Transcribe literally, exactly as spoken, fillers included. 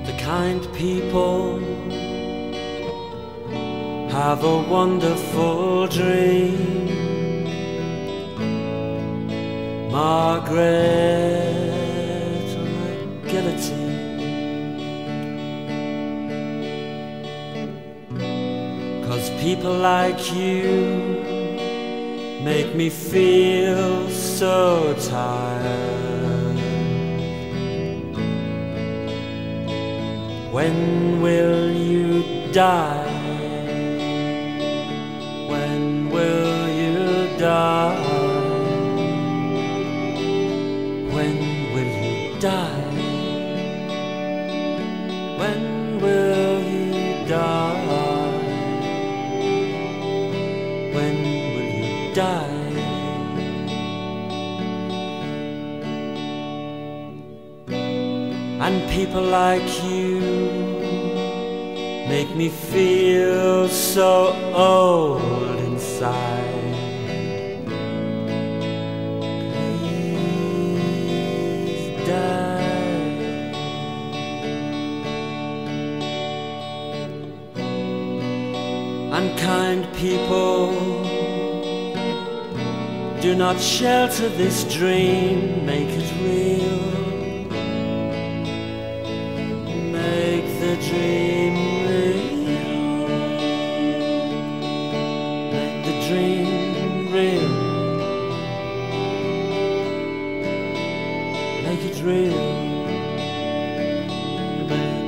The kind people have a wonderful dream. Margaret on a guillotine. 'Cause people like you make me feel so tired. When will you die? When will you die? When will you die? When will you die? When will you die? And people like you make me feel so old inside. Please die. Unkind people, do not shelter this dream, make it real. Make the dream real. Make the dream real. Make it real. Make